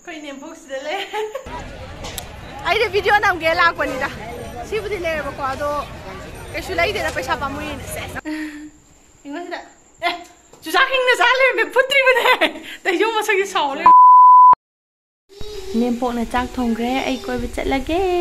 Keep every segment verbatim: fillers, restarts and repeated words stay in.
Koi nem box de le. Ai de video nam ge la ko ni da. Si bu de le ba ko do. Ke shu lai de na paisa pa mu ni se. Ingo da. Eh, chu sa king na sa le me putri bu de. Ta yo ma sa gi saw le. Nem pok na chak thong gre ai koi ba chat la ge.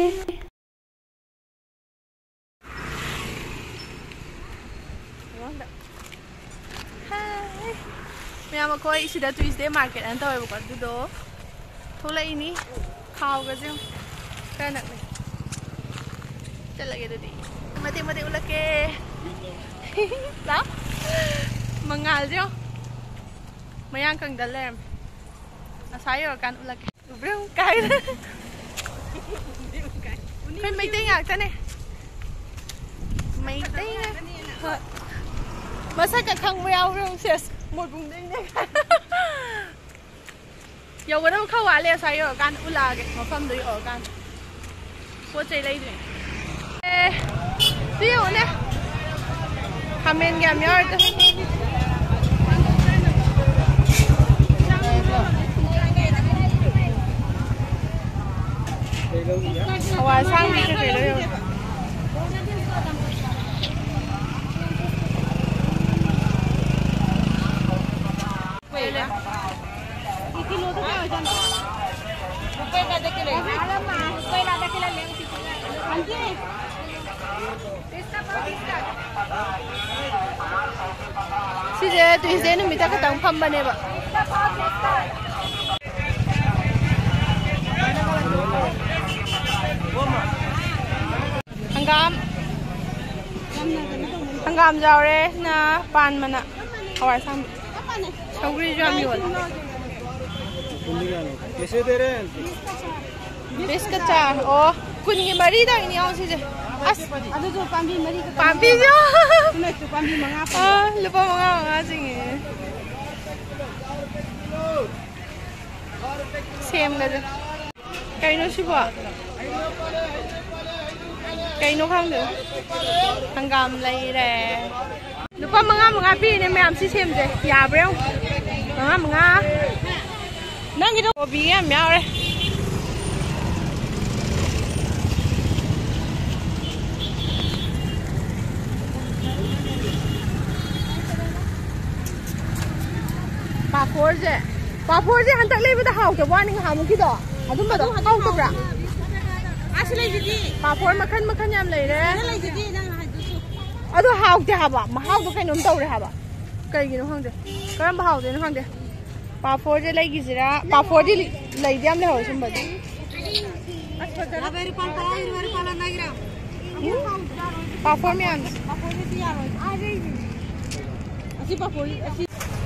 Mẹ mà coi chị đã Tuesday market ăn tao một con đu đố, thôi lại ní, khao cái gì, cái nặng này, chắc là cái gì, mà tìm mà tìm là cái, đó, mà ngài chứ, mà ăn cần đàn làm, à sai rồi can là cái, biết không cái, cái mấy tiếng à cái này, mấy tiếng, mà sao cả không veo không xịt. Một vùng đinh đấy. Dầu cái đó khâu vào liền sai ở gan u là cái nó phân đấy ở gan. Qua chơi lấy đi. Ê, tiêu nè. Comment game nhớ chứ. Hoa sang đi cái gì đấy. Kilo tu kaya macam rupiah ada kilo. Alam mah, rupiah ada kilo yang situ. Anjing. Pesta apa pesta? Si je Tuesday ni minta ketang pam bane ba. Pesta apa pesta? Hanggam. Hanggam jauh re na pan mana. Awal sam. Sauri jam yul. कैसे दे रहे हैं? बीस का चार ओ कुछ ये मरी दा ini awak sih as ada tu pambi mari ke pambi jo cuma tu pambi mengapa ah lupa mengapa sih same aja kei no sih buat kei no khang được hanggam lay re lupa mengapa mengapi ni macam sih same je ya bro mengapa mengapa nang itu kopi em nhau đây bà phối chứ bà phối chứ hắn tặng lên với ta hào kiểu qua nên hào một cái đó à đúng rồi đó hào được ra bà phối mà khăn mà khăn nhầm lấy đấy à tôi hào thì hào mà hào tôi cái nấm tàu đấy hào à cái gì nó không được cái em hào thì nó không được bà phối chứ lấy cái gì đó bà phối chứ lấy đem lấy hỏi xem bà bà phối mi ăn bà phối thì ăn rồi ai đây gì bà phối cái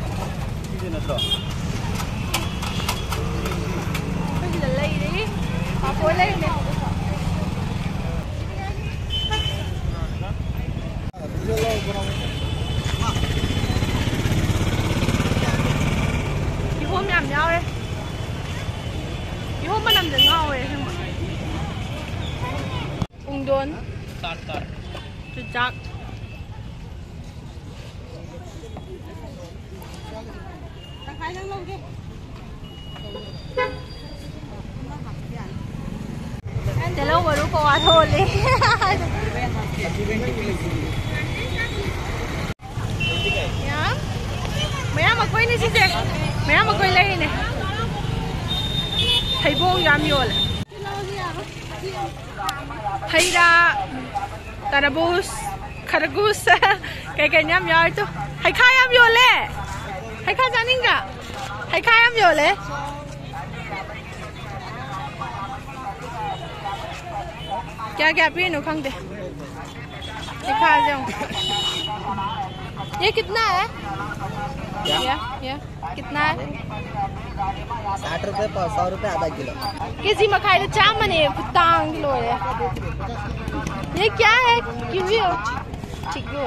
gì là lấy đi bà phối lấy nè cái hôm nhầm nhau đây cái hôm mà nằm được ngon rồi ung đốn chuột chắc anh để lâu rồi đúng không? Thôi đi. Nhá. Mấy em mà quay đi chị. Mấy em mà quay lên này. Thấy buông giảm nhiều rồi. Thấy ra tarabus, karagus, cái cái nhám nhiều itu. Hay khai em nhiều lệ. Hay khai ra nín cả. Hay khai em nhiều lệ. क्या क्या P no खंग दे दिखा जाऊं ये कितना है या या कितना है साठ रुपए सौ रुपए आधा किलो किसी में खाए तो चाम मने कुतांग किलो है ये क्या है क्यों भी हो ठीक हो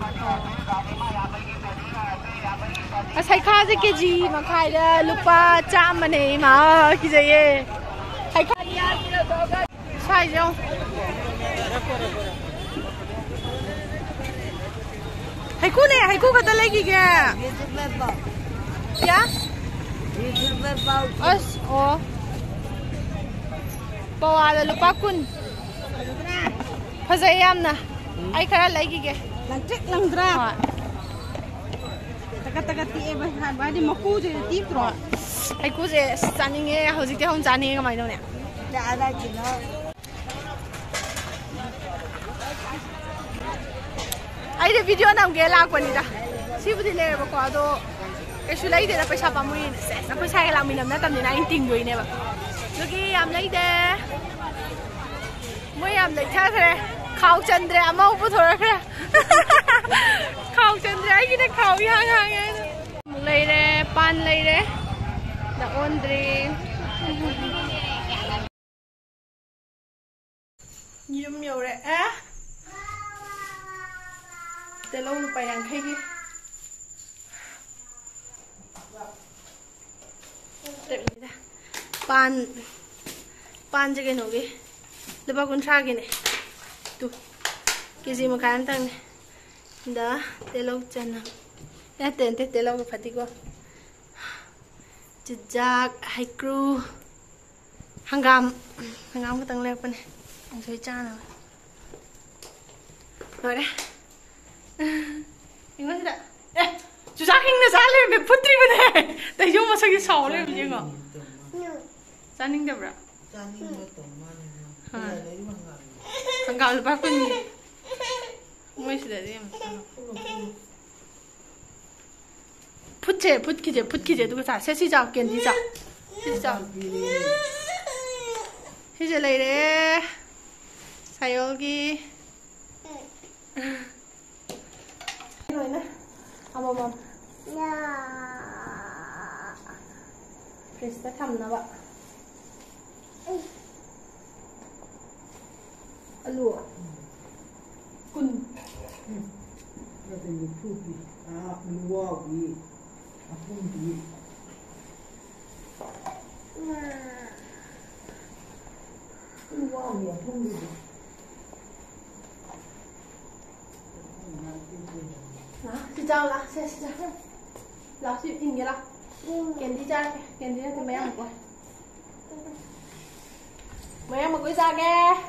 असai खा से के जी में खाए तो लुपा चाम मने माँ की जाइए hay khai sai không hay cú này hay cú cái ta lấy gì kìa dạ ớt ồ Pawala lupa kun. Fazay yamna. Ay kara lagi ke. Langcek langdra. Ha. Takat takat ti eba ba di maku je ti tro. Ay ku je saninge hojik te hon jani ga mai no ne. Da ada kino. Ay de video nam ge la ko ni da. Si bu di le ba ko ado. Ke shu lai de da paisa pa mui ne se. Na ko sai la mi nam na tam ni na in ting doi ne ba. Logi am lai de. Moi am lai tha thre. Khao chandre amau bu thora khre. Khao chandre ai ne khao yang hang ai. Lai re pan lai re. Da ondri. Yum yo re. Eh. Te lo lu pa yang khai gi. Pan pan je ke no ge. Lepa kun tha ge ne. Tu. Kiji makan tang ne. Da te lo chana. Ya ten te te lo phati ko. Jijak hai kru. Hangam. Hangam ko tang le pa ne. Ang soi cha na. Rồi đấy. Anh nói thế ạ. Ê, chú Giác hình là giá lên về phút đi bên này. Tại dùng mà sao cái sầu lên vậy ngọ. Giá ninh đẹp ạ. Thằng gạo là bác con gì. Mới sẽ để đi em. Phút chế, phút kia chế, phút kia chế. Tôi sẽ xí chào, kiên đi chào. Xí chào. Xí chế lấy đấy. Xài 여기. Rồi nè. Ôm ôm ôm. Dạ. Krista thầm nào ạ. Alo. Kun. Cái gì thu đi. À, mua đi. À, không đi. Mua đi, không đi. Chị chào là, chị chào. Là chị nhìn kìa là. Kèn đi ra, kèn đi ra thì mấy em một quay. Mấy em một quay ra kìa.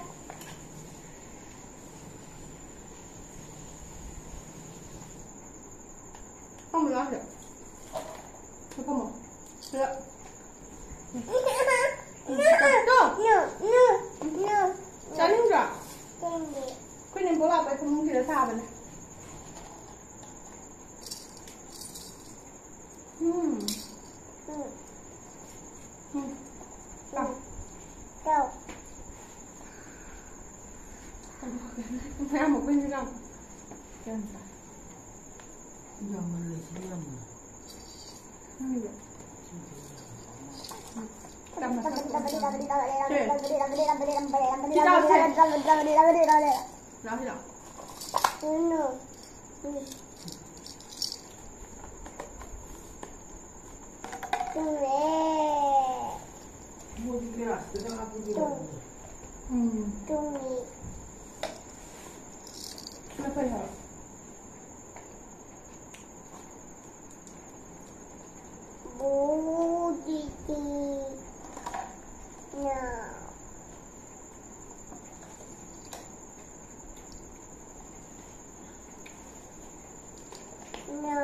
Không được được. Không không. Được. Chào không rồi. Quên em bố bà phải không thì nó sao vậy này. Hmm. Hmm. Đâu? Đâu? Phải ăn một bên đi đâu? Chân phải. Giờ mình lấy xe làm. Không được. Đâm vào sao? Đó thì đó. Mua cái là cái đó cái gì? Ừ. Nó phải hả? Bố đi đi. No. No.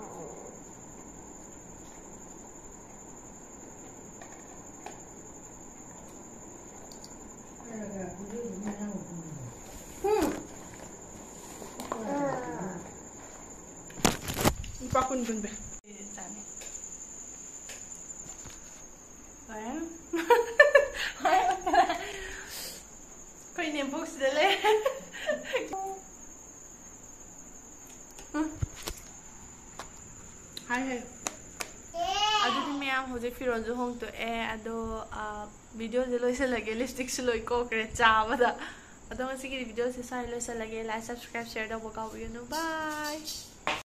Pakun pun be. Kau ini box dale. Hai hai. Ado di मैं am होजे फिर रोज़ होंग तो ए अदो वीडियो जलो इसे लगे लिपस्टिक से लोई को करे चाव दा अदो मसी की वीडियो से सारे लोग से लगे लाइक सब्सक्राइब शेयर डबल का वीडियो नो बाय.